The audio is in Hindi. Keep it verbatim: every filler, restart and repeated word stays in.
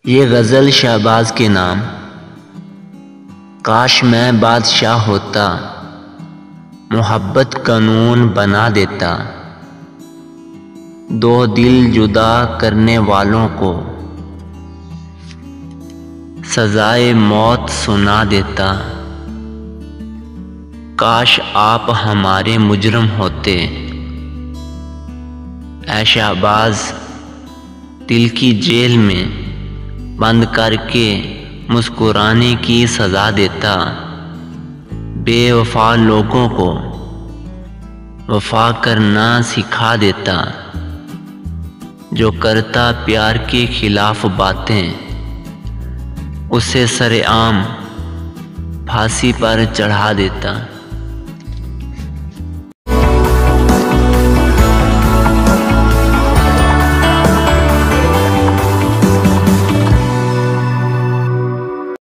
ये गज़ल शहबाज के नाम। काश मैं बादशाह होता, मोहब्बत कानून बना देता, दो दिल जुदा करने वालों को सजाए मौत सुना देता। काश आप हमारे मुजरम होते, ऐ शहबाज दिल की जेल में बंद करके मुस्कुराने की सज़ा देता। बेवफा लोगों को वफा करना सिखा देता, जो करता प्यार के खिलाफ बातें उसे सरेआम फांसी पर चढ़ा देता।